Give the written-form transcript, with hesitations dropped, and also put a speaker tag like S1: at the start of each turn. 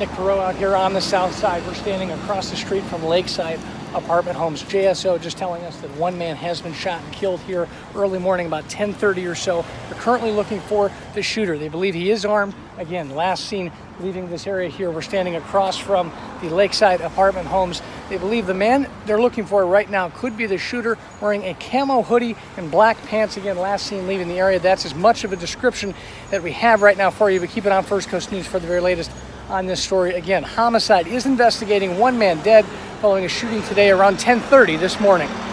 S1: Nick Perot out here on the south side. We're standing across the street from Lakeside Apartment Homes. JSO just telling us that one man has been shot and killed here early morning, about 10:30 or so. They're currently looking for the shooter. They believe he is armed. Again, last seen leaving this area here. We're standing across from the Lakeside Apartment Homes. They believe the man they're looking for right now could be the shooter, wearing a camo hoodie and black pants. Again, last seen leaving the area. That's as much of a description that we have right now for you, but keep it on First Coast News for the very latest on this story. Again, homicide is investigating. One man dead following a shooting today around 10:30 this morning.